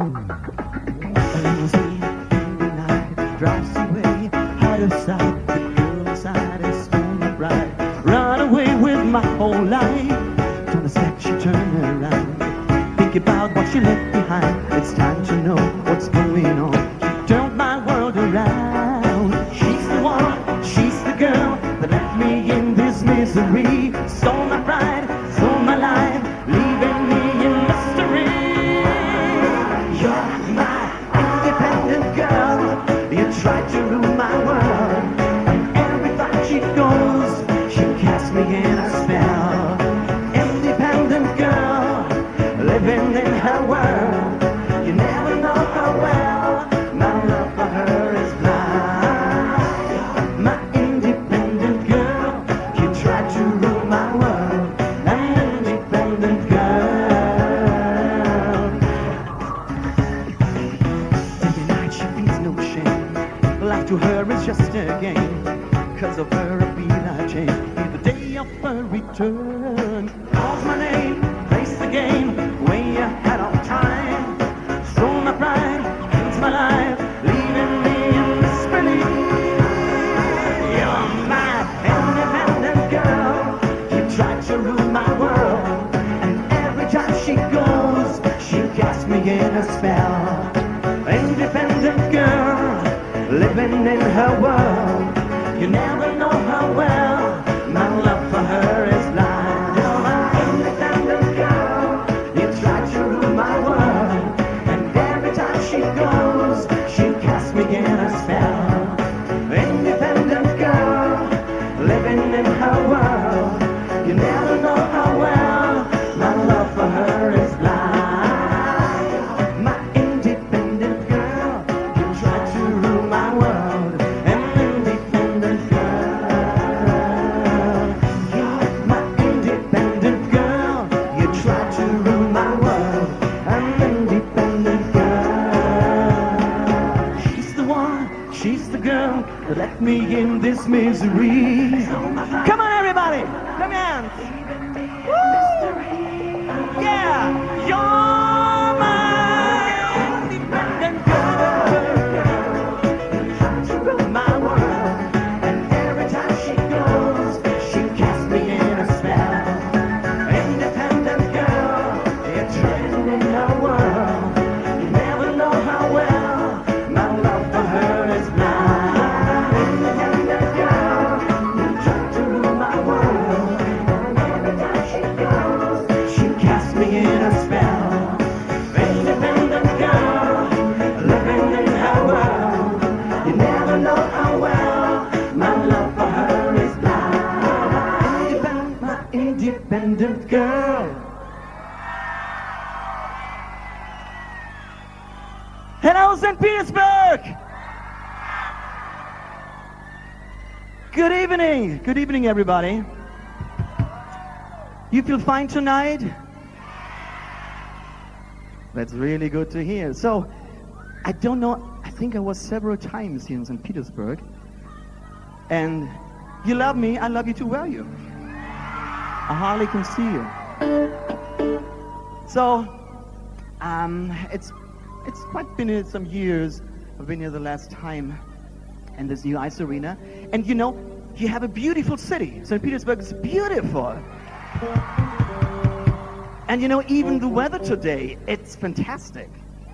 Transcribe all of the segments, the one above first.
limousine in the night drives away. Out of sight, the girl inside is still my bride. Run away with my whole life. From the sec she turned around. Think about what she left behind. It's time to know what's going on. She turned my world around. She's the one, she's the girl that left me in this misery. Stole my pride, stole my life, leaving me in mystery. You're my independent girl. You tried to rule my world, and every time she goes, she casts me in a spell. Independent girl, living in her world. You never know how well my love for her is blind. My independent girl, you tried to rule my world. An independent girl. Every night she feels no shame. Life to her is just a game. Cause of her I feel I change. Be the day of her return. Calls my name, plays the game, way ahead of time. Stole my pride, ends my life, leaving me in disbelief. You're my independent girl. You tried to rule my world, and every time she goes, she casts me in a spell. Independent girl, living in her world. You never know how well my love for her is blind. You're my independent girl. You try to rule my world, and every time she goes, she casts me in a spell. Independent girl, living in her world. You never know how well my love for her is blind. My independent girl, you try to rule my world. An independent girl, you're my independent girl. You try to rule my world. An independent girl. She's the one, she's the girl that left me in this misery. Come on, everybody, come on. Woo! Yeah, you're my independent girl. Trying to rule my world, and every time she goes, she casts me in a spell. Independent girl, you're trained in her world. You never know how well my love for her is blind. Independent girl, you try to rule my world, and every time she goes, she casts me in a spell. Independent girl, living in her world. You never know how well my love for her is blind. My independent girl. Hello, St. Petersburg. Good evening. Good evening, everybody. You feel fine tonight? That's really good to hear. So, I don't know, I think I was several times here in St. Petersburg. And you love me, I love you too, where are you? I hardly can see you. So, it's quite been some years. I've been here the last time in this new ice arena. And you know, you have a beautiful city. St. Petersburg is beautiful. And you know, even the weather today, it's fantastic.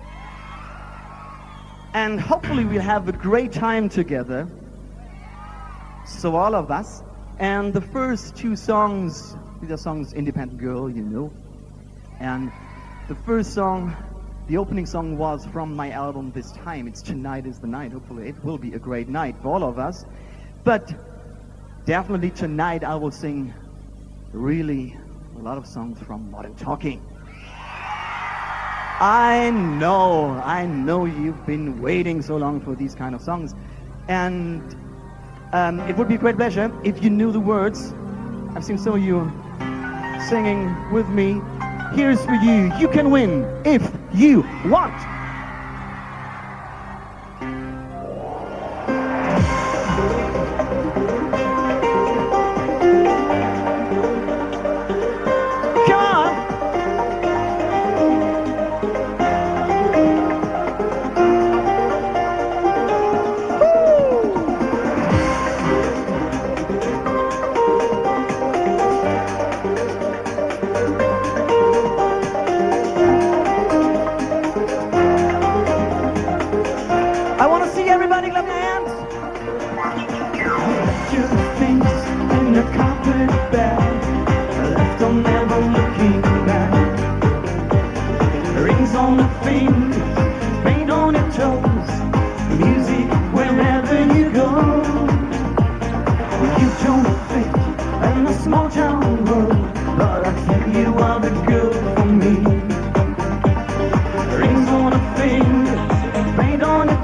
And hopefully we'll have a great time together. So all of us. And the first two songs, these are songs Independent Girl, you know. And the first song, the opening song was from my album This Time. It's Tonight is the Night. Hopefully it will be a great night for all of us. But definitely tonight I will sing really a lot of songs from Modern Talking. I know you've been waiting so long for these kind of songs. And it would be a great pleasure if you knew the words. I've seen some of you singing with me. Here's for you. You can win if you want. Come on.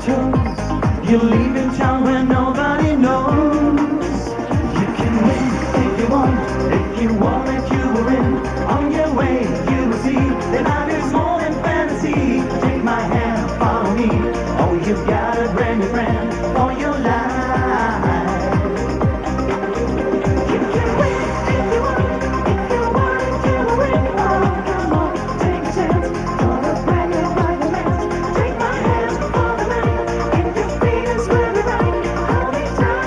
toes. You're leaving town where nobody knows. You can win if you want. If you want it, you will win. On your way, you will see that life is more than fantasy. Take my hand, follow me. Oh, you've got a brand new friend for your life. You can win if you want. If you want it, you will win. Oh, come on, take a chance for a brand new life romance. Take my hand for the night. If your feet is really right, hold me tight.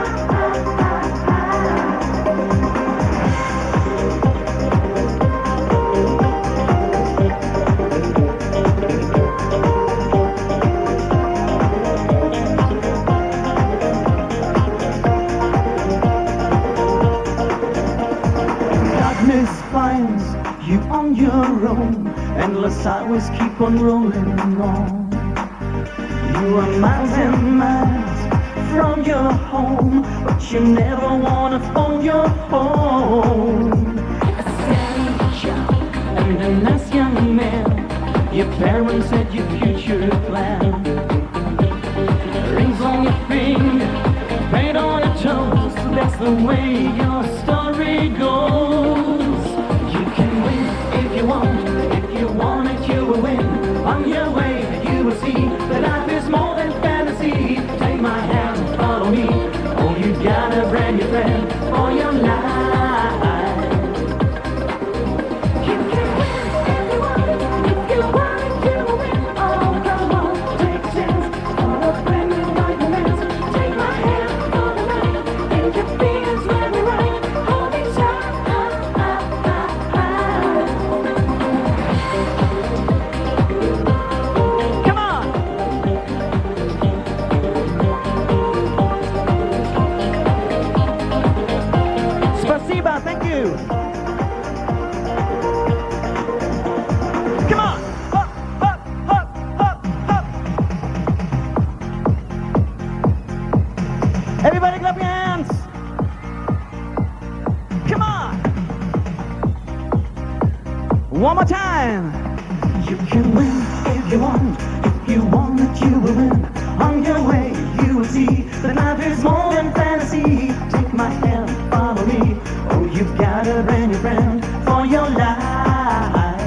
Darkness finds you on your own. Endless highways keep on rolling on. You are miles and miles from your home, but you never wanna phone your home. A sad child and a nice young man. Your parents had your future planned. Rings on your finger, paint on your toes. That's the way your story goes. You can win if you want. If you want it, you will win. On your way, you will see that life is more than fantasy. Take my hand, follow me. Oh, you got a brand new friend for your life. You can win if you want it. If you want it, you will win. Oh, come on, take a chance for a brand new life romance. Take my hand for the night. If your feelings really right, hold me tight. Come on. Spasiba, thank you. Come on. Hop, hop, hop, hop, hop. Everybody clap your hands. Come on. One more time. You can win if you want. If you want it, you will win. On your way, you will see that life is more than fantasy. Take my hand, follow me. Oh, you've got a brand new friend for your life.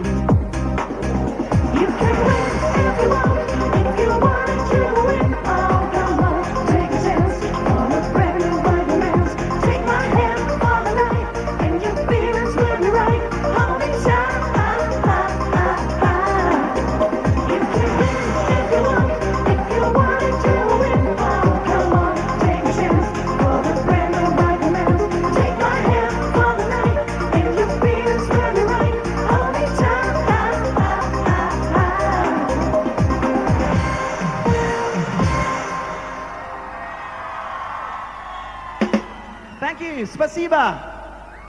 You can win if you want. If you want it, you will win. Oh, come on, take a chance for a brand new life romance. Take my hand for the night, and your feelings will be right. Hold me tight. You can win if you want. If you want it, you will win. Oh, come on, take a chance for a brand new life romance. Take my hand for the night, and your feelings will be right. Hold me tight. Thank you, спасибо.